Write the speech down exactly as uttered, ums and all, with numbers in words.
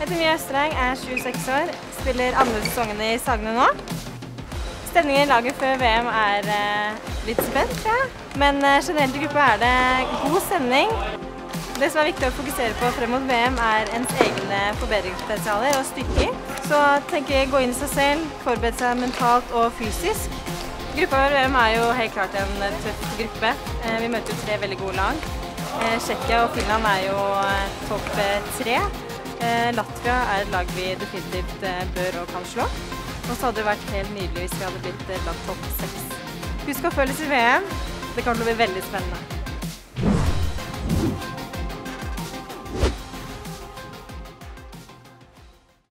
heter Mia Østereng, er tjueseks år, spiller andre sesongen i Sagene nå. Stemningen i laget før V M er eh, litt spent, tror jeg. Men eh, generelt i gruppa er det god stemning. Det som er viktig å fokusere på frem mot V M er ens egne forbedringspotensialer og styrker. Så tenker jeg gå inn i seg selv, forberede seg mentalt og fysisk. Gruppa for V M er jo helt klart en tøff gruppe. Eh, vi møter jo tre veldig gode lag. Eh, Tsjekkia og Finland er jo eh, topp tre. Eh, Latvia er et lag vi definitivt eh, bør og kan slå. Og så hadde det vært helt nydelig hvis vi hadde blitt eh, topp seks. Husk å følge oss i V M. Det kommer til å bli veldig spennende.